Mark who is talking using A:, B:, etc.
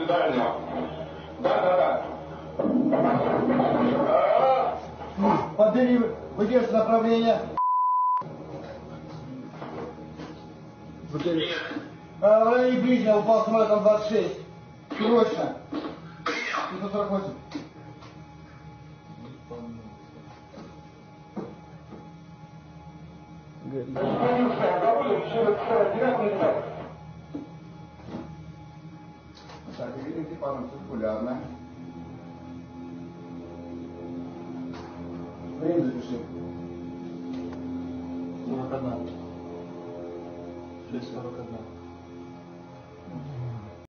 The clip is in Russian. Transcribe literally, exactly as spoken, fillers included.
A: До дальнего. Да, да, да.
B: Подбери, выдержь направление.
A: Нет.
B: А, в районе ближнего упал самолет Ан двадцать шесть. Срочно.
A: Принял.
B: сто сорок восемь. Так, экипажем циркулярно. Время запиши.
C: сорок один. шесть сорок один.